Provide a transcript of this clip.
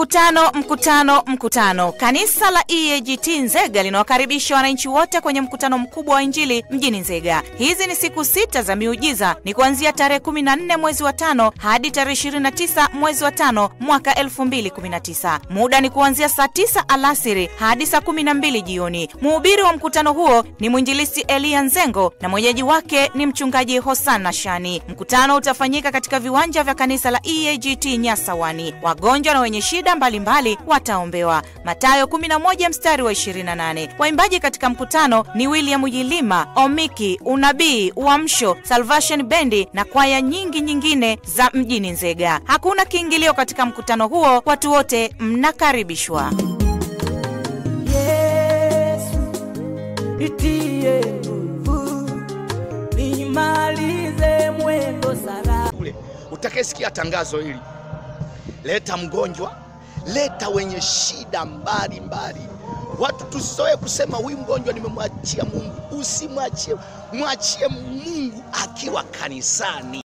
Mkutano. Kanisa la EAGT Nzega linawakaribisha wananchi wote kwenye mkutano mkubwa wa Injili mjini Nzega. Hizi ni siku 6 za miujiza, ni kuanzia tarehe 14 mwezi wa 5 hadi tarehe 29 mwezi wa 5 mwaka 2019. Muda ni kuanzia saa 9 alasiri hadi saa 12 jioni. Mhubiri wa mkutano huo ni mwinjilisti Elia Nzengo na mwenyeji wake ni mchungaji Hosana Shani. Mkutano utafanyika katika viwanja vya kanisa la EAGT Nyasawani. Wagonjwa na wenye shida mbalimbali wataombewa. Mathayo 11 mstari wa 28. Waimbaji katika mkutano ni William Yilima, Omiki, Unabii, Uamsho, Salvation Bendi na kwaya nyingine za mjini Nzega. Hakuna kiingilio katika mkutano huo, watu wote mnakaribishwa. Yesu nitie nguvu nimalize mwendo salama. Utakayesikia tangazo hili, leta mgonjwa, leta wenye shida mbalimbali. Watu tusizoe kusema huyu mgonjwa nimemwachia Mungu. Usimwachie, mwachie Mungu akiwa kanisani.